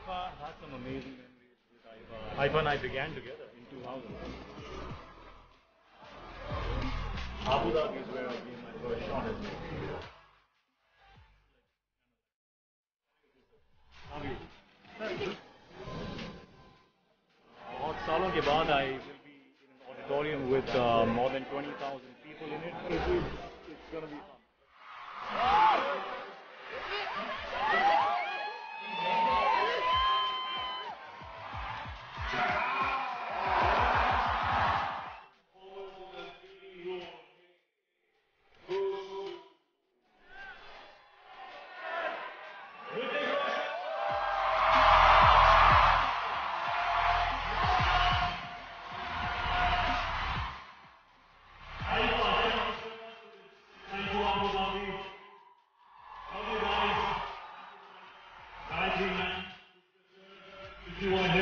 IFA has some amazing memories with IFA. IFA and I began together in 2000. Abu Dhabi is where I gave my first shot at me. और सालों के बाद I will be in an auditorium with more than 20,000 people in it. It's gonna be fun. You